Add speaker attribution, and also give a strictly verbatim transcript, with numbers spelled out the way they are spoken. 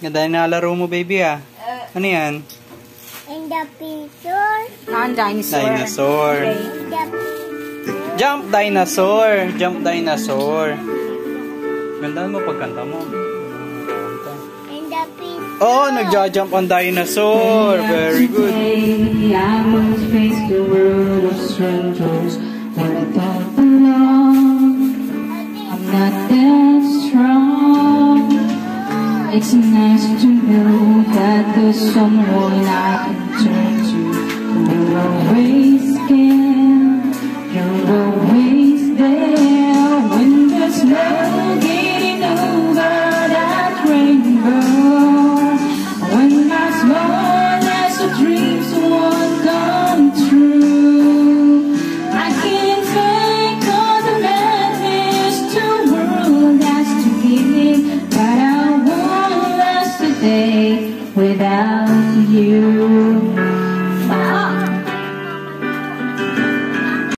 Speaker 1: Ganda na laro mo, baby, ah. Ano yan?
Speaker 2: In the picture.
Speaker 3: Ah, dinosaur.
Speaker 1: Dinosaur.
Speaker 2: In the picture.
Speaker 1: Jump dinosaur. Jump dinosaur. Ganda mo pagkanta mo.
Speaker 2: In the picture.
Speaker 1: Oh, nagja-jump on dinosaur. Very good.
Speaker 4: I must face the world of strangers when I don't belong. I'm not that strong. It's nice to know that there's someone I can turn to. You're always scared. You're always there when there's no getting over that rainbow. When my smallest of dreams won't come true, I can't take all the madness the world has to give, but I won't last a day without you.